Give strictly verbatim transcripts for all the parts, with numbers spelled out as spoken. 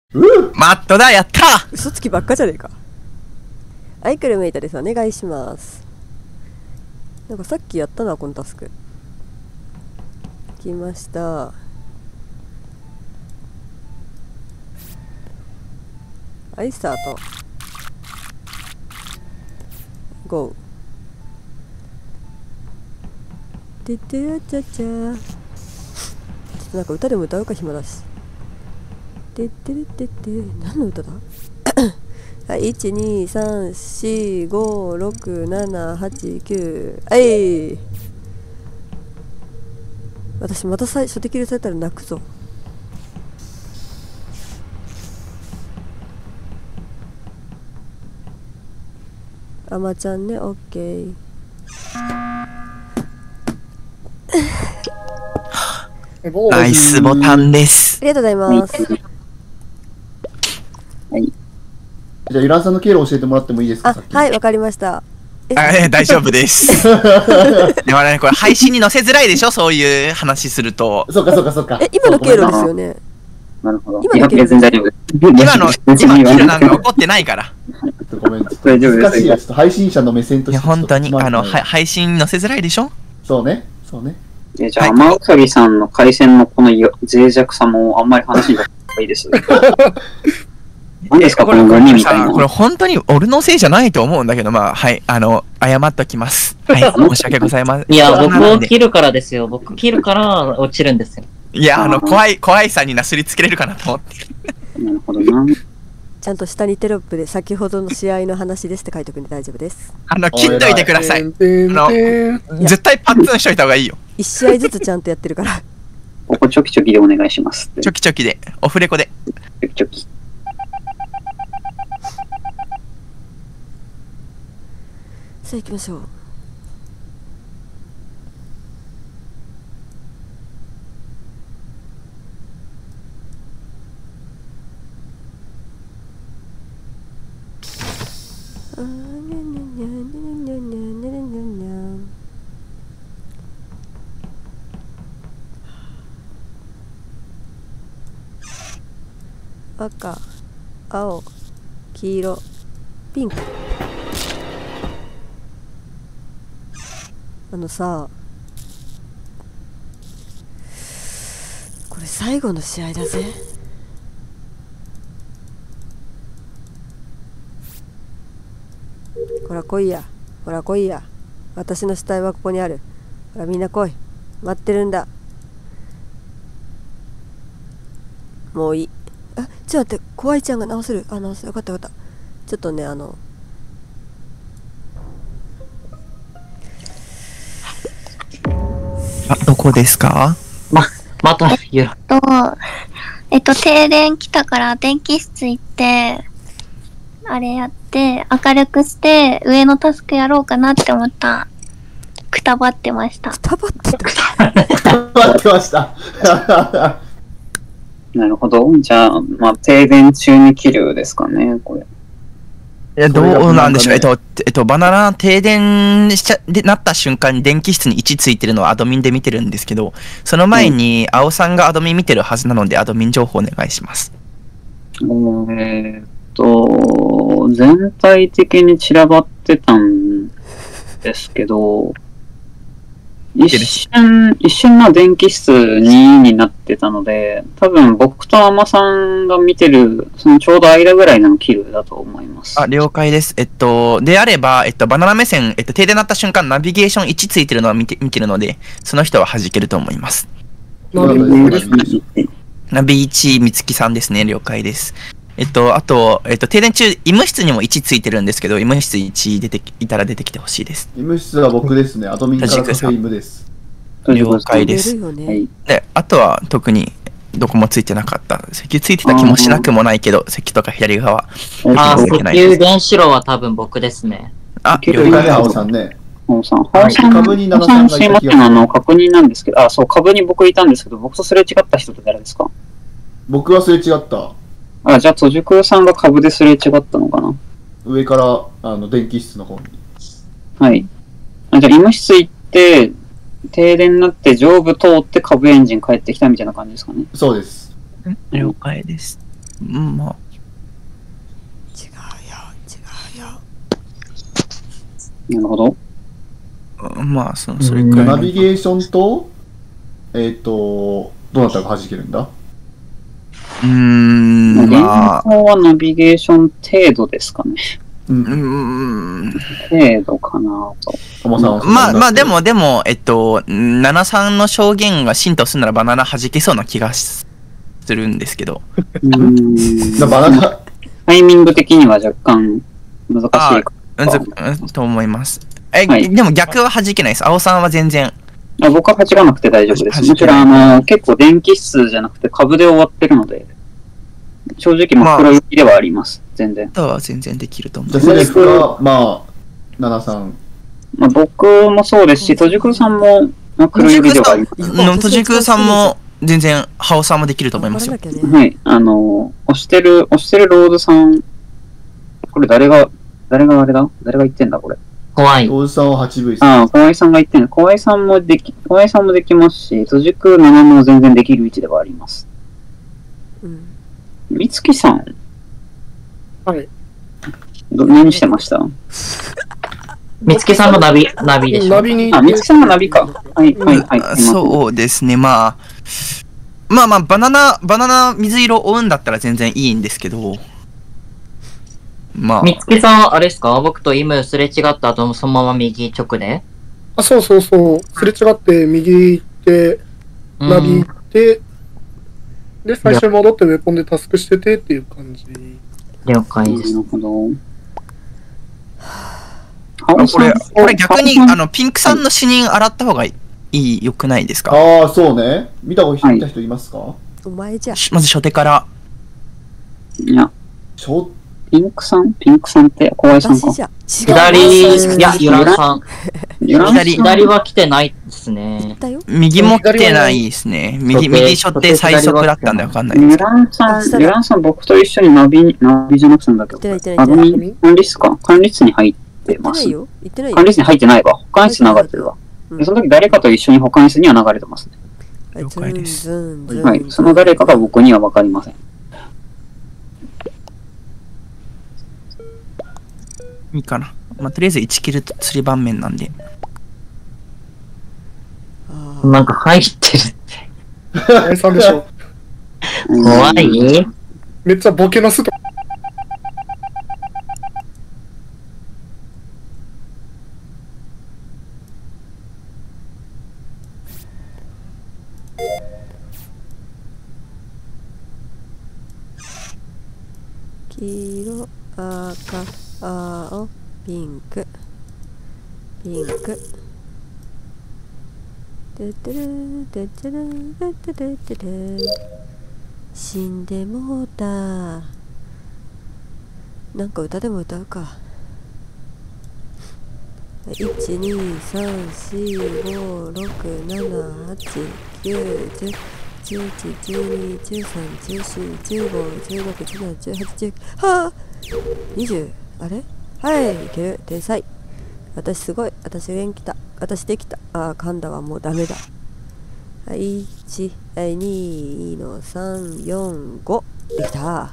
うんマットだ、やったー。 嘘つきばっかじゃねえか。アイクルメイトです。お願いします。なんかさっきやったな、このタスク。来ました。はい、スタート。ゴー。てってらちゃちゃ。ちょっとなんか歌でも歌うか暇だし。てってれってって、何の歌だはい、いち、に、さん、し、ご、ろく、なな、はち、きゅう。はい。私またさ初手切りされたら泣くぞ。あまちゃんね、オッケー。 ナイスボタンです。 ありがとうございます。 はい。じゃあ、ユランさんの経路教えてもらってもいいですか？ あ、はい、わかりました。 あ、ね、大丈夫です。でもね、これ配信に載せづらいでしょ、そういう話すると。 そうかそうかそうか。 え、今の経路ですよね。 なるほど。 今の経路。 全然大丈夫。 今の、今経路なんか起こってないから。 ごめん、ちょっと難しいやつと配信者の目線として。 いや、本当に、あの、は配信に載せづらいでしょ。 そうね、そうね。 え、じゃあ、天うさぎさんの回線のこの脆弱さもあんまり話した方がいいです。何ですか、このゴミみたいな。 これ本当に俺のせいじゃないと思うんだけど、まあ、はい、あの、謝っときます。はい、申し訳ございません。 いや、僕を切るからですよ。僕切るから落ちるんですよ。 いや、あの、怖い、怖いさになすりつけれるかなと思って。 なるほどな。 ちゃんと下にテロップで先ほどの試合の話ですって書いておくんで大丈夫です。 あの、切っといてください。あの、絶対パッツンしといた方がいいよ。 一試合ずつちゃんとやってるから。 ここチョキチョキでお願いします。 チョキチョキで、オフレコで。 チョキチョキ。 さあ行きましょう。あーにゃにゃにゃにゃにゃにゃにゃにゃにゃにゃ。赤、青、黄色、ピンク。あのさ、これ最後の試合だぜ。ほら来いや、ほら来いや。私の死体はここにある。ほらみんな来い、待ってるんだ。もういい。あ、ちょっと待って、怖いちゃんが直せる。あ、直せる。よかったよかった。ちょっとね、あのあ、どこですか？ ま、また、ゆら。 と、えっと、停電来たから電気室行って、あれやって、明るくして、上のタスクやろうかなって思った。くたばってました。 くたばってた。 くたばってました。 なるほど。じゃあ、まあ、停電中に切るですかね、これ。 いや、どうなんでしょう。えっと、えっと、バナナ停電しちゃ、で、なった瞬間に電気室にいちついてるのはアドミンで見てるんですけど、その前に、青さんがアドミン見てるはずなので、アドミン情報お願いします。 えーっと、全体的に散らばってたんですけど、一瞬、一瞬の電気室にになってたので、多分僕とアマさんが見てる、そのちょうど間ぐらいのキルだと思います。 あ、了解です。えっと、であれば、えっと、バナナ目線、えっと、停電になった瞬間、ナビゲーションいちついてるのは見て、見てるので、その人は弾けると思います。 ナビナビいち、みつきさんですね。了解です。えっと、あと、えっと、停電中、医務室にもいちついてるんですけど、医務室いち出ていたら出てきてほしいです。 医務室は僕ですね。アドミンからカフェイムです。 了解です。で、あとは特にどこもついてなかった。石油ついてた気もしなくもないけど、石油とか左側。 あ、石油原子炉は多分僕ですね。 あ、 了解ね、青さんね。 青さん、青さん、株にななさんがいた気がする。あの、確認なんですけど、あ、そう、株に僕いたんですけど、僕とすれ違った人って誰ですか？ 僕はすれ違った。 あ、じゃあ、戸塾さんが株ですれ違ったのかな？ 上から、あの、電気室の方に。 はい。あ、じゃあ、医務室行って、停電になって上部通って株エンジン帰ってきたみたいな感じですかね。 そうです。 了解です。 うんまあ、 違うよ違うよ。 なるほど。 うんまあ、そのそれくらいの。 ナビゲーションと、えっ、と、どうなったら弾けるんだ？ うーん、まあ、 現状はナビゲーション程度ですかね。 う。 うんーん。 程度かなと。 ともさんはそんなまあまあでもでも、えっと、ななさんの証言が浸透するならバナナ弾けそうな気がするんですけど。 うーんなバナナ、 タイミング的には若干難しいかうんずうんと思います。え、 はいでも逆は弾けないです。青さんは全然。 あ僕は弾かなくて大丈夫です。 弾けむしろあの、結構電気室じゃなくて株で終わってるので、正直真っ黒行きではあります。全然。 あとは全然できると思うじゃあ。セレフが、まあ、ななさん。 まあ、僕もそうですし、とじくさんも真っ黒とじく行きではあさります。 んの、とじくさんも全然、ハオさんもできると思いますよ。 頑張らなきゃね。 はい。あの、押してる、押してるローズさん、これ誰が、誰があれだ誰が言ってんだこれ。 怖い。 おじさんは はちブイああ、小林さんが言ってんの。小林さんもでき、小林さんもできますし、とじくななも全然できる位置ではあります。 うん。 みつきさん、 はい。 ど何してましたみつけさんもナビ、ナビでしょ。 ナビに。 あ、みつきさんがナビか。はい、はい、はい。 あそうですね、まあ。まあまあ、バナナ、バナナ水色追うんだったら全然いいんですけど。まあ。 みつけさん、あれですか僕とイムすれ違った後もそのまま右直であ、そうそうそう。すれ違って右行って、ナビ行って、で、最初に戻ってウェポンでタスクしててっていう感じ。 了解です。 なるほど。 これ、これ逆に、あの、ピンクさんの死人洗った方がいい、良くないですか？ ああ、そうね。見た人、見た人いますか？ お前じゃ。 まず初手から。 いや、 ちょピンクさんピンクさんって小林さんか私じゃ。違う。 左、いや、ゆらさん。 ユランさん左左は来てないですね。 だよ。 右持ってないですね。右、 初手右初手最速だったんでわかんないでユすけど。 ランさあしたらん、ユランさん僕と一緒にナビ、ナビじゃなくてなんだっけ言ってない言ってアドないミン管理室か管理室に入ってます。 言ってないよ。言ってないよ。 管理室に入ってないわ。保管室流れてるわ。 うんでその時誰かと一緒に保管室には流れてますね。 はい了解ですズンズンズンはい。その誰かが僕にはわかりません。 いいかな。まあ、とりあえずいちキル釣り盤面なんで。 あーなんか入ってる。 小林さんでしょ。 怖いめっちゃボケなすと。 黄色、赤、青、ピンク、ピンク。てってるんてってるんてってるんてってるん死んでもうた。なんか歌でも歌うか。いちにさんしごろくななはちきゅうじゅうじゅういちじゅうにじゅうさんじゅうよんじゅうごじゅうろくじゅうななじゅうはちじゅうきゅうはあにじゅうあれはいいける天才。私すごい。私元気だ。私できた。あー噛んだわ。もうダメだ。はいいちはいにのさんよんごできた。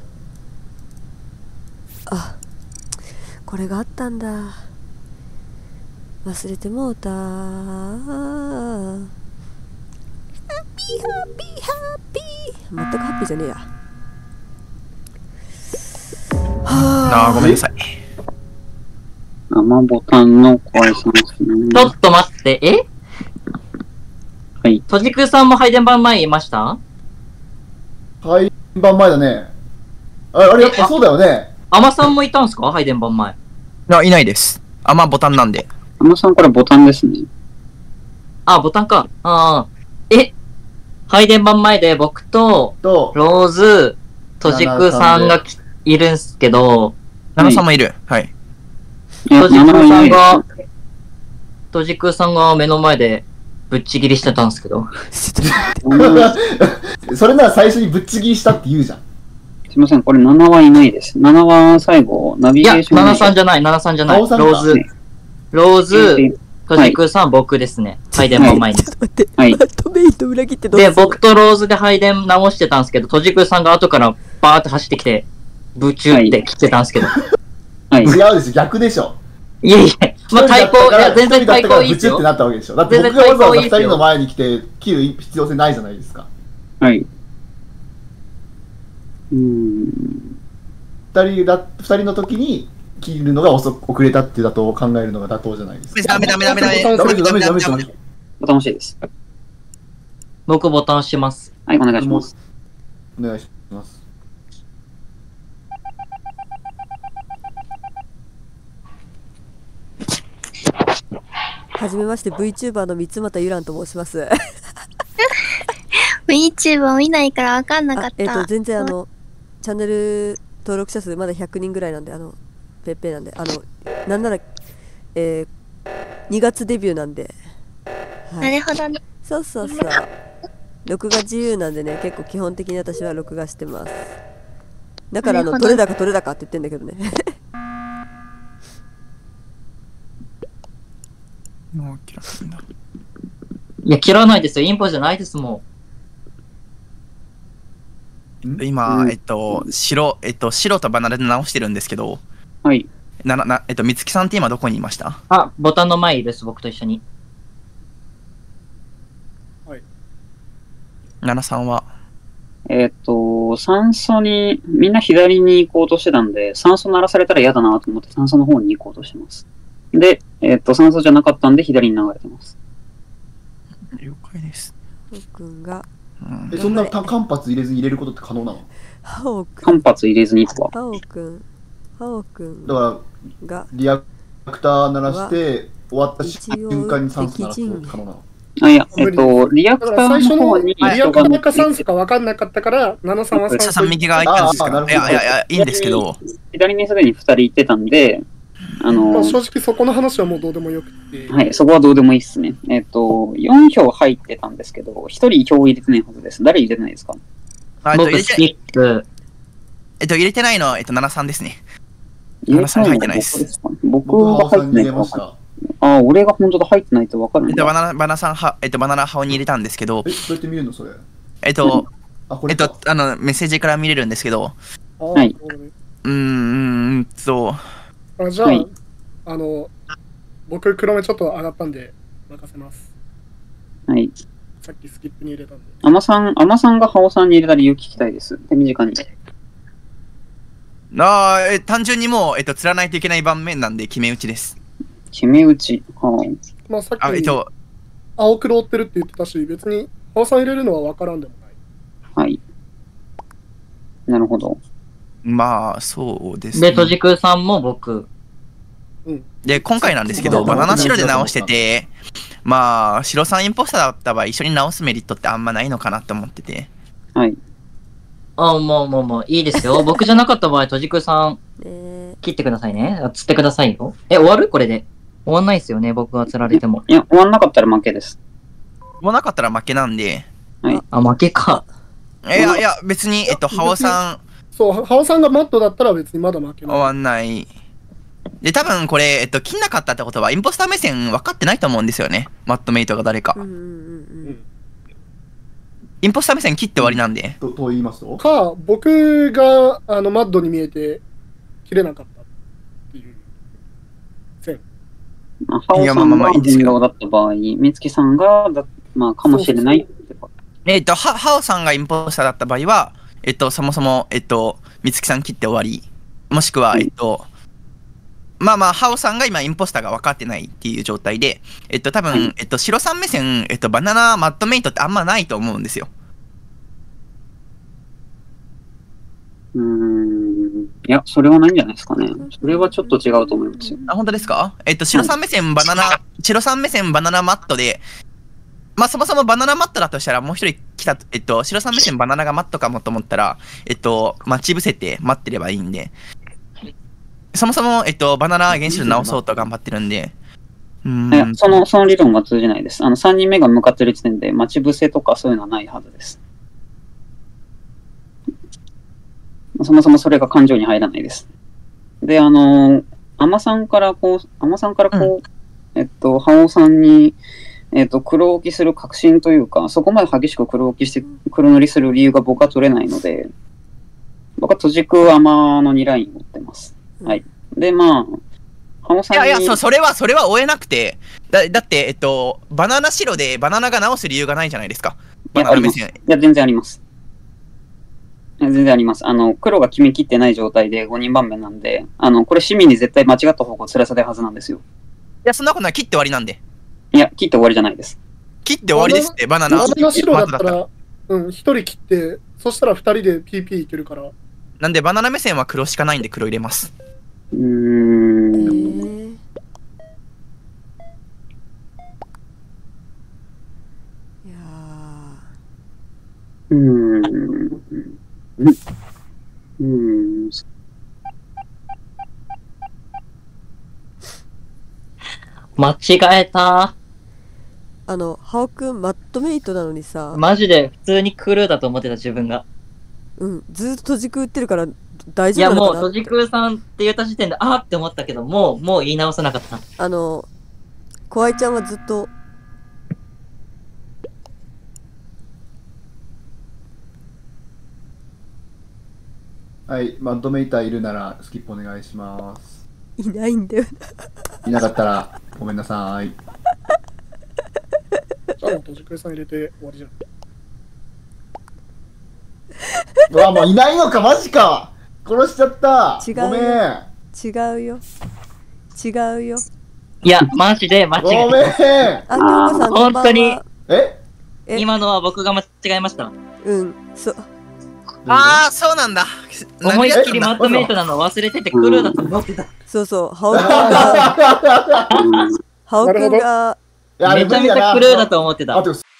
あこれがあったんだ。忘れてもうた。ハッピーハッピーハッピー。全くハッピーじゃねえや。はああ、ごめんなさい。 生ボタンの小林さんですね。 ちょっと待って、えはい。 とじくさんも配電盤前いました配盤前だね。あれ、あれやっぱそうだよね。 あまさんもいたんすか配電盤前。 あ、いないです。あ、まあボタンなんで。 あまさんこれボタンですね。 あ、ボタンか。ああ。え配電盤前で僕と、 と、 ローズ、とじくさんがきいるんすけど、 ナナさんもいる。はい。 いや、 とじくさ名前ないんが、とじくさんが目の前でぶっちぎりしてたんすけど。 それなら最初にぶっちぎりしたって言うじゃん。 すいません、これななはいないです。ななは最後、ナビいや、 ゲーション。 ななさんじゃない、ななさんじゃない。ロ青さんかーズ、ローズ、 とじくさん、僕ですね。配電盤前に。 ちょっと待って、 はいマットメイト裏切ってどうすで、 るの僕とローズで配電直してたんですけど、とじくさんが後からバーって走ってきて、ブチューって切ってたんですけど。 はい。 違うですよ、逆でしょ。 いえいえ、まあ対抗、いや、全然対抗いいブチュってですよ。 なったわけでしょ。だって僕全然がわざわざ二対抗いいですよ人の前に来て切る必要性ないじゃないですか。 はい。うーん。 二人だ、二人の時に切るのが遅く遅れたってだと考えるのが妥当じゃないですか。 ダメダメダメダメダメですダメですダメですダメです。 ボタン欲しいです。 僕ボタン押します。 はい、お願いします。 お願いします。 はじめまして VTuber の三俣ゆらんと申します。 VTuber 見ないからわかんなかった。 あえっ、と全然あのチャンネル登録者数まだひゃくにんぐらいなんで、あのペッペなんで、あのなんなら、えー、にがつデビューなんで、は、 ないるほどね。 そうそうそう、録画自由なんでね、結構基本的に私は録画してます。だからあのなるほどどれだかどれだかって言ってんだけどね。 もう嫌いだ。 いや、切らないですよ。インポじゃないですも今、 うんえっと、白、えっと、白とバナナで直してるんですけど、 はい。 な、な、えっと、みつきさんって今どこにいました？ ん。あ、ボタンの前です、僕と一緒に。 ななさんは？ えっ、と、酸素に、みんな左に行こうとしてたんで、酸素鳴らされたら嫌だなと思って酸素の方に行こうとしてます。で、えっ、と、酸素じゃなかったんで左に流れてます。 了解です。 僕んがうんえ、そんな間髪入れずに入れることって可能なの？ ハオくん、 間髪入れずにとは。 ハオくん、ハオくんだからがリアクター鳴らして終わった一応瞬間に酸素鳴らすことって可能なの？ あ、いや、えっ、と、リアクタだから最初のーの方にリア人がクターか酸素か分かんなかったから、ナナさんは酸素下さん右側行ったんですあーなるほどか？いやいやいや、いいんですけど、 左にすでにふたり行ってたんで、あのまあ、正直そこの話はもうどうでもよくて、 はい、そこはどうでもいいっすね。えっ、と、よん票入ってたんですけど、ひとり票入れてないはずです。誰入れてないですか？ あえっと、入僕、 れて、 スキップ。 えっと、入れてないのは、えっと、ななさんですね。 入れてないの入ってないです僕ですかね。僕僕はが入ってないさんに入れましと分かる。 た。 あ、俺が本当だ入ってないと分かるえっと、バんだ。 ナナ、バナさんは、えっと、バナナ派に入れたんですけどえ、、どうやって見るのそれ？ えっと、 あ、これか。 えっと、あの、メッセージから見れるんですけど、 あーはいなるほどねうーんと、 あじゃあ、 はいあの、僕、黒目ちょっと上がったんで、任せます。 はい。 さっきスキップに入れたんで。 アマさん、アマさんがハオさんに入れた理由聞きたいです。手短に。 あーえ単純にもう、えっと、釣らないといけない盤面なんで決め打ちです。 決め打ち。はまあ、さっあ、えっき、 と、 青黒追ってるって言ってたし、別に、青さん入れるのは分からんでもない。 あ、はい。なるほど。 まあ、そうですで、 ね。 とじくさんも僕。 で、今回なんですけど、バナナ白で直してて、まあ、白さんインポスターだった場合、一緒に直すメリットってあんまないのかなと思ってて。 はい。 あ、もうもうもういいですよ。僕じゃなかった場合、とじくさんね切ってくださいね。あ釣ってくださいよ。え、終わるこれで。終わんないですよね、僕が釣られても。 いや、終わんなかったら負けです。 もうなかったら負けなんで、 あ、負けか。 いやいや、別に、えっと、ハオさんそう、ハオさんがマットだったら別にまだ負けない。 終わんない。で、多分これ、えっと、切んなかったってことは、インポスター目線分かってないと思うんですよね。マットメイトが誰かうん。うんうんうんインポスター目線切って終わりなんで。 とと言いますと？ か、僕があのマッドに見えて切れなかったっていう線。 まあ、ハオいやまあさんがまあまあいいんですけど人狼だった場合、美月さんがだ、まあ、かもしれないってこと。 えっと、ハハオさんがインポスターだった場合は、えっと、そもそも、えっと、みつきさん切って終わり。もしくは、 うんえっと、まあまあ、ハオさんが今インポスターが分かってないっていう状態で、えっと、多分、 はいえっと、白さん目線、えっと、バナナマットメイトってあんまないと思うんですよ。 うーん。いや、それはないんじゃないですかね。それはちょっと違うと思いますよ。 あ、本当ですか？えっと、白さん目線バナナ、白さん目線バナナマットで、まあそもそもバナナマットだとしたらもう一人来た、えっと、白さん目線バナナがマットかもと思ったら、えっと、待ち伏せて待ってればいいんで、そもそも、えっと、バナナ原子炉直そうと頑張ってるんで、ういやーん、 その、その理論は通じないです。あの、さんにんめが向かってる時点で待ち伏せとかそういうのはないはずです。そもそもそれが感情に入らないです。で、あの、アマさんからこう、アマさんからこう、 えっと、ハオさんに、えっと、黒置きする確信というか、そこまで激しく黒置きして、黒塗りする理由が僕は取れないので、僕は閉じく甘のにラインを持ってます。はい。で、まあ、ハオさんに。 いやいや、そそれは、それは追えなくて、だだって、えっと、バナナ白でバナナが直す理由がないじゃないですか。バナナ目線。 いや、全然あります。全然あります。あの、黒が決めきってない状態でごにん番目なんで、あの、これ市民に絶対間違った方向連れされるはずなんですよ。 いや、そんなことない。切って終わりなんで。 いや、切って終わりじゃないです。 切って終わりですって、バナナ。 バナナ白だったまずら、うん、一人切って、そしたら二人で ピーピー いけるから。 なんで、バナナ目線は黒しかないんで黒入れます。 うーえん。 ー、いやうーん。うーん。 間違えた。 ーあのハオくんマットメイトなのにさ、 マジで普通にクルーだと思ってた自分が。 うん、ずーっと閉じく打ってるから大いやもう、 丈夫なのかなとじくさんって言った時点で、あーって思ったけど、もう、もう言い直さなかった。 あの小愛ちゃんはずっとはい、マッドメイターいるならスキップお願いします。 いないんだよいなかったらごめんなさい。 じゃあもう、とじくえさん入れて終わりじゃん。 うわ、もういないのか、マジか。殺しちゃった。 違うよごめん。 違うよ違うよ。 いや、マジで間違ごえめん。 あ、京子さんこんばんは。 本当にえた。 え今のは僕が間違えました。 うん、そあー、そうなんだ。 思いっきりマなットメイトなの忘れててクルーだと思ってた。 そうそうハオくんがハオくんがいやあれめちゃめち無理だなゃクルーだと思ってたあ。てか